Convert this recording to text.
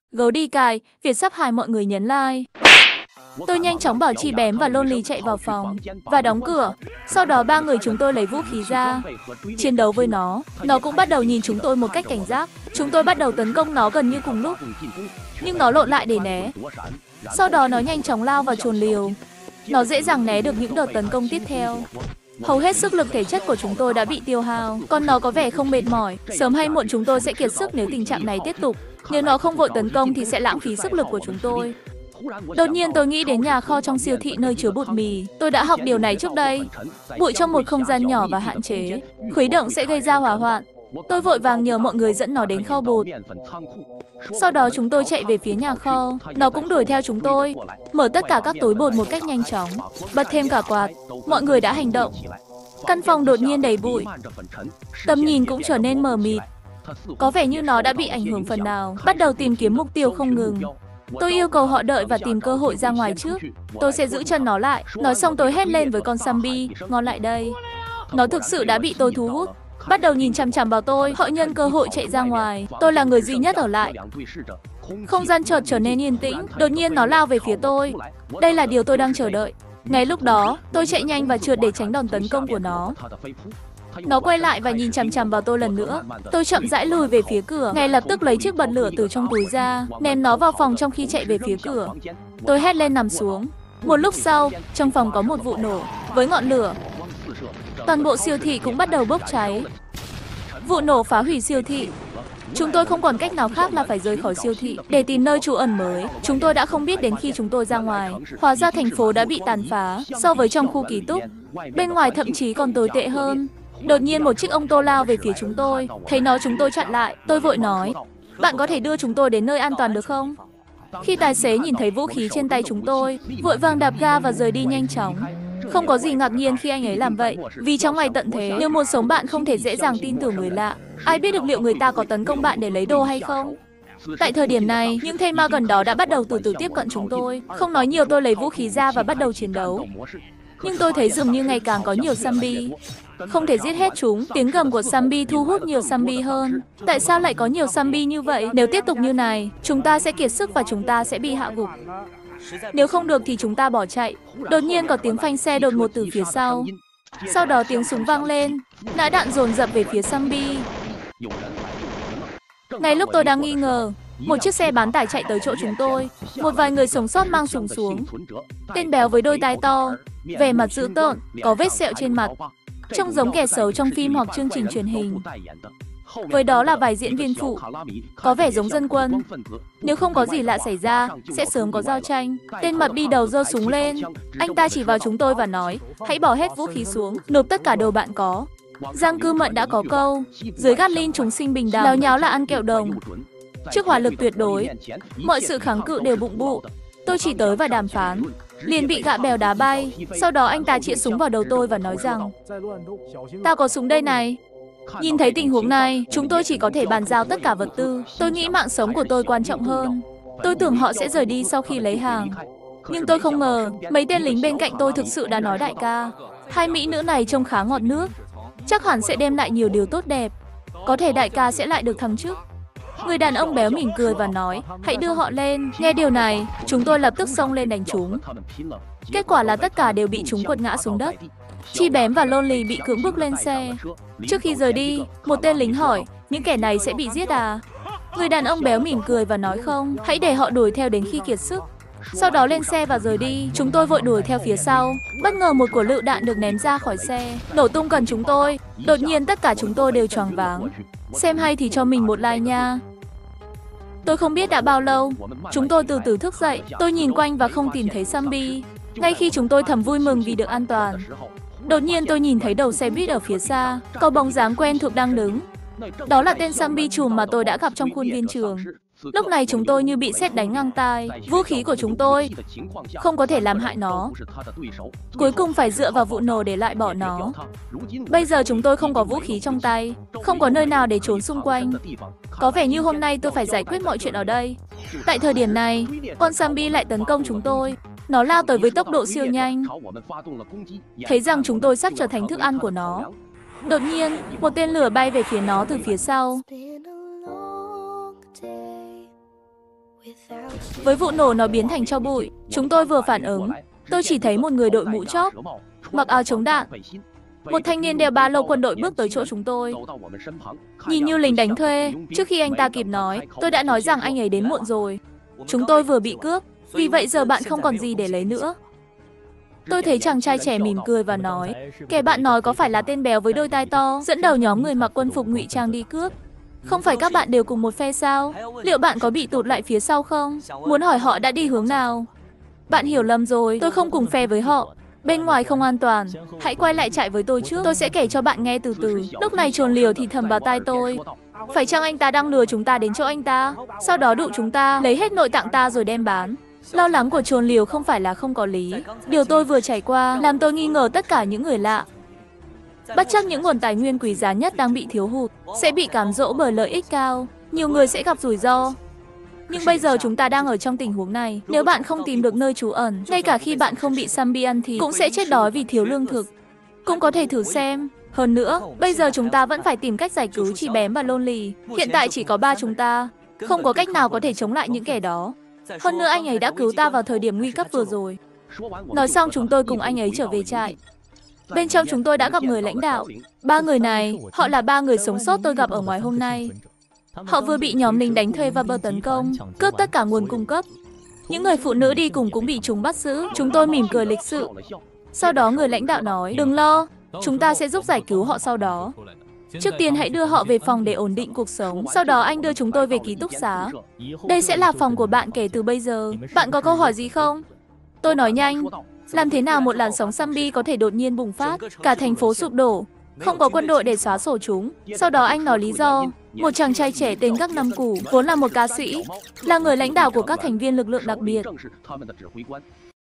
Gấu đi cài, việc sắp hại mọi người nhấn like. Tôi nhanh chóng bảo chị Bém và Lonely chạy vào phòng và đóng cửa. Sau đó ba người chúng tôi lấy vũ khí ra, chiến đấu với nó. Nó cũng bắt đầu nhìn chúng tôi một cách cảnh giác. Chúng tôi bắt đầu tấn công nó gần như cùng lúc, nhưng nó lộn lại để né. Sau đó nó nhanh chóng lao vào chồn liều. Nó dễ dàng né được những đợt tấn công tiếp theo. Hầu hết sức lực thể chất của chúng tôi đã bị tiêu hao, còn nó có vẻ không mệt mỏi. Sớm hay muộn chúng tôi sẽ kiệt sức nếu tình trạng này tiếp tục. Nếu nó không vội tấn công thì sẽ lãng phí sức lực của chúng tôi. Đột nhiên tôi nghĩ đến nhà kho trong siêu thị nơi chứa bột mì. Tôi đã học điều này trước đây. Bụi trong một không gian nhỏ và hạn chế, khuấy động sẽ gây ra hỏa hoạn. Tôi vội vàng nhờ mọi người dẫn nó đến kho bột. Sau đó chúng tôi chạy về phía nhà kho. Nó cũng đuổi theo chúng tôi, mở tất cả các túi bột một cách nhanh chóng, bật thêm cả quạt. Mọi người đã hành động. Căn phòng đột nhiên đầy bụi. Tầm nhìn cũng trở nên mờ mịt. Có vẻ như nó đã bị ảnh hưởng phần nào, bắt đầu tìm kiếm mục tiêu không ngừng. Tôi yêu cầu họ đợi và tìm cơ hội ra ngoài trước. Tôi sẽ giữ chân nó lại. Nói xong tôi hét lên với con zombie, ngon lại đây. Nó thực sự đã bị tôi thu hút, bắt đầu nhìn chằm chằm vào tôi. Họ nhân cơ hội chạy ra ngoài. Tôi là người duy nhất ở lại. Không gian chợt trở nên yên tĩnh. Đột nhiên nó lao về phía tôi. Đây là điều tôi đang chờ đợi. Ngay lúc đó, tôi chạy nhanh và trượt để tránh đòn tấn công của nó. Nó quay lại và nhìn chằm chằm vào tôi lần nữa. Tôi chậm rãi lùi về phía cửa, ngay lập tức lấy chiếc bật lửa từ trong túi ra, ném nó vào phòng trong khi chạy về phía cửa. Tôi hét lên nằm xuống. Một lúc sau, trong phòng có một vụ nổ với ngọn lửa. Toàn bộ siêu thị cũng bắt đầu bốc cháy. Vụ nổ phá hủy siêu thị. Chúng tôi không còn cách nào khác là phải rời khỏi siêu thị để tìm nơi trú ẩn mới. Chúng tôi đã không biết đến khi chúng tôi ra ngoài. Hóa ra thành phố đã bị tàn phá so với trong khu ký túc. Bên ngoài thậm chí còn tồi tệ hơn. Đột nhiên một chiếc ô tô lao về phía chúng tôi. Thấy nó chúng tôi chặn lại. Tôi vội nói, bạn có thể đưa chúng tôi đến nơi an toàn được không? Khi tài xế nhìn thấy vũ khí trên tay chúng tôi, vội vàng đạp ga và rời đi nhanh chóng. Không có gì ngạc nhiên khi anh ấy làm vậy, vì trong ngày tận thế, nếu muốn sống bạn không thể dễ dàng tin tưởng người lạ. Ai biết được liệu người ta có tấn công bạn để lấy đồ hay không? Tại thời điểm này, những thây ma gần đó đã bắt đầu từ từ tiếp cận chúng tôi. Không nói nhiều, tôi lấy vũ khí ra và bắt đầu chiến đấu. Nhưng tôi thấy dường như ngày càng có nhiều zombie. Không thể giết hết chúng. Tiếng gầm của zombie thu hút nhiều zombie hơn. Tại sao lại có nhiều zombie như vậy? Nếu tiếp tục như này, chúng ta sẽ kiệt sức và chúng ta sẽ bị hạ gục. Nếu không được thì chúng ta bỏ chạy. Đột nhiên có tiếng phanh xe đột ngột từ phía sau. Sau đó tiếng súng vang lên. Nã đạn dồn dập về phía zombie. Ngay lúc tôi đang nghi ngờ, một chiếc xe bán tải chạy tới chỗ chúng tôi. Một vài người sống sót mang súng xuống. Tên béo với đôi tai to, vẻ mặt dữ tợn, có vết sẹo trên mặt, trông giống kẻ xấu trong phim hoặc chương trình truyền hình. Với đó là vài diễn viên phụ, có vẻ giống dân quân. Nếu không có gì lạ xảy ra, sẽ sớm có giao tranh. Tên mập đi đầu giơ súng lên. Anh ta chỉ vào chúng tôi và nói, hãy bỏ hết vũ khí xuống, nộp tất cả đồ bạn có. Giang Cư Mận đã có câu, dưới Gatlin chúng sinh bình đẳng, láo nháo là ăn kẹo đồng. Trước hỏa lực tuyệt đối, mọi sự kháng cự đều bụng bụ. Tôi chỉ tới và đàm phán, liền bị gã bèo đá bay. Sau đó anh ta chĩa súng vào đầu tôi và nói rằng, tao có súng đây này. Nhìn thấy tình huống này, chúng tôi chỉ có thể bàn giao tất cả vật tư. Tôi nghĩ mạng sống của tôi quan trọng hơn. Tôi tưởng họ sẽ rời đi sau khi lấy hàng. Nhưng tôi không ngờ, mấy tên lính bên cạnh tôi thực sự đã nói đại ca, hai mỹ nữ này trông khá ngọt nước, chắc hẳn sẽ đem lại nhiều điều tốt đẹp. Có thể đại ca sẽ lại được thăng chức. Người đàn ông béo mỉm cười và nói, hãy đưa họ lên. Nghe điều này, chúng tôi lập tức xông lên đánh chúng. Kết quả là tất cả đều bị chúng quật ngã xuống đất. Chi Bém và Lonely bị cưỡng bức lên xe. Trước khi rời đi, một tên lính hỏi, những kẻ này sẽ bị giết à? Người đàn ông béo mỉm cười và nói không, hãy để họ đuổi theo đến khi kiệt sức. Sau đó lên xe và rời đi. Chúng tôi vội đuổi theo phía sau. Bất ngờ một quả lựu đạn được ném ra khỏi xe, nổ tung gần chúng tôi. Đột nhiên tất cả chúng tôi đều choáng váng. Xem hay thì cho mình một like nha. Tôi không biết đã bao lâu, chúng tôi từ từ thức dậy. Tôi nhìn quanh và không tìm thấy zombie. Ngay khi chúng tôi thầm vui mừng vì được an toàn, đột nhiên tôi nhìn thấy đầu xe buýt ở phía xa, có bóng dáng quen thuộc đang đứng. Đó là tên zombie trùm mà tôi đã gặp trong khuôn viên trường. Lúc này chúng tôi như bị sét đánh ngang tai. Vũ khí của chúng tôi không có thể làm hại nó. Cuối cùng phải dựa vào vụ nổ để loại bỏ nó. Bây giờ chúng tôi không có vũ khí trong tay, không có nơi nào để trốn xung quanh. Có vẻ như hôm nay tôi phải giải quyết mọi chuyện ở đây. Tại thời điểm này, con zombie lại tấn công chúng tôi. Nó lao tới với tốc độ siêu nhanh. Thấy rằng chúng tôi sắp trở thành thức ăn của nó. Đột nhiên, một tên lửa bay về phía nó từ phía sau. Với vụ nổ nó biến thành tro bụi, chúng tôi vừa phản ứng. Tôi chỉ thấy một người đội mũ chóp, mặc áo chống đạn. Một thanh niên đeo ba lô quân đội bước tới chỗ chúng tôi. Nhìn như lính đánh thuê, trước khi anh ta kịp nói, tôi đã nói rằng anh ấy đến muộn rồi. Chúng tôi vừa bị cướp, vì vậy giờ bạn không còn gì để lấy nữa. Tôi thấy chàng trai trẻ mỉm cười và nói, kẻ bạn nói có phải là tên béo với đôi tai to, dẫn đầu nhóm người mặc quân phục ngụy trang đi cướp? Không phải các bạn đều cùng một phe sao? Liệu bạn có bị tụt lại phía sau không? Muốn hỏi họ đã đi hướng nào? Bạn hiểu lầm rồi, tôi không cùng phe với họ. Bên ngoài không an toàn. Hãy quay lại trại với tôi trước, tôi sẽ kể cho bạn nghe từ từ. Lúc này Trồn Liều thì thầm vào tai tôi. Phải chăng anh ta đang lừa chúng ta đến chỗ anh ta? Sau đó dụ chúng ta, lấy hết nội tạng ta rồi đem bán. Lo lắng của Trồn Liều không phải là không có lý. Điều tôi vừa trải qua làm tôi nghi ngờ tất cả những người lạ. Bất chấp những nguồn tài nguyên quý giá nhất đang bị thiếu hụt, sẽ bị cám dỗ bởi lợi ích cao. Nhiều người sẽ gặp rủi ro. Nhưng bây giờ chúng ta đang ở trong tình huống này. Nếu bạn không tìm được nơi trú ẩn, ngay cả khi bạn không bị zombie ăn thì cũng sẽ chết đói vì thiếu lương thực. Cũng có thể thử xem. Hơn nữa, bây giờ chúng ta vẫn phải tìm cách giải cứu chị Bém và Lonely. Hiện tại chỉ có 3 chúng ta. Không có cách nào có thể chống lại những kẻ đó. Hơn nữa anh ấy đã cứu ta vào thời điểm nguy cấp vừa rồi. Nói xong chúng tôi cùng anh ấy trở về trại. Bên trong chúng tôi đã gặp người lãnh đạo. 3 người này, họ là 3 người sống sót tôi gặp ở ngoài hôm nay. Họ vừa bị nhóm lính đánh thuê và bờ tấn công, cướp tất cả nguồn cung cấp. Những người phụ nữ đi cùng cũng bị chúng bắt giữ. Chúng tôi mỉm cười lịch sự. Sau đó người lãnh đạo nói, đừng lo, chúng ta sẽ giúp giải cứu họ sau đó. Trước tiên hãy đưa họ về phòng để ổn định cuộc sống. Sau đó anh đưa chúng tôi về ký túc xá. Đây sẽ là phòng của bạn kể từ bây giờ. Bạn có câu hỏi gì không? Tôi nói nhanh. Làm thế nào một làn sóng zombie có thể đột nhiên bùng phát? Cả thành phố sụp đổ. Không có quân đội để xóa sổ chúng. Sau đó anh nói lý do. Một chàng trai trẻ tên Gắc Năm Củ, vốn là một ca sĩ, là người lãnh đạo của các thành viên lực lượng đặc biệt.